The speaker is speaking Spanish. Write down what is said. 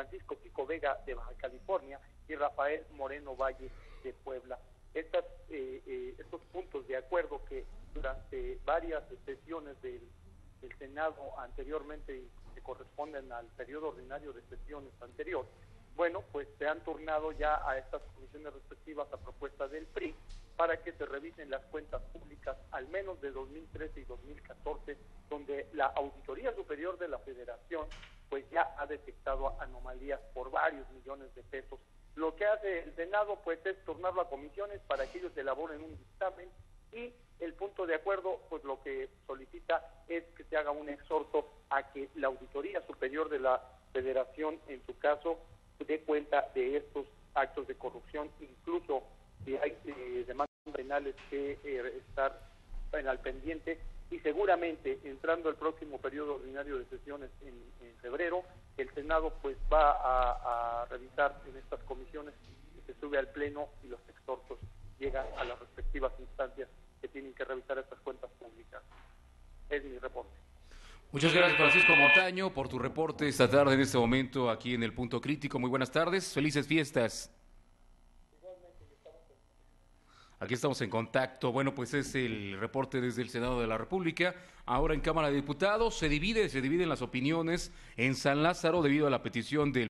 Francisco Pico Vega de Baja California y Rafael Moreno Valle de Puebla. Estos puntos de acuerdo que durante varias sesiones del Senado anteriormente, que corresponden al periodo ordinario de sesiones anterior, bueno, pues se han turnado ya a estas comisiones respectivas a propuesta del PRI para que se revisen las cuentas públicas, al menos de 2013 y 2014, donde la Auditoría Superior de la Federación pues ya ha detectado anomalías por varios millones de pesos. Lo que hace el Senado pues es turnarlo a comisiones para que ellos elaboren un dictamen, y el punto de acuerdo pues lo que solicita es que se haga un exhorto a que la Auditoría Superior de la Federación, en su caso, dé cuenta de estos actos de corrupción, incluso si hay demandas penales que estar al pendiente, y seguramente entrando el próximo periodo ordinario de sesiones en febrero, el Senado pues va a revisar en estas comisiones, se sube al Pleno y los exhortos llegan a las respectivas instancias que tienen que revisar estas cuentas públicas. Es mi reporte. Muchas gracias, Francisco Montaño, por tu reporte esta tarde, en este momento, aquí en el Punto Crítico. Muy buenas tardes, felices fiestas. Aquí estamos en contacto. Bueno, pues es el reporte desde el Senado de la República. Ahora en Cámara de Diputados se dividen las opiniones en San Lázaro debido a la petición del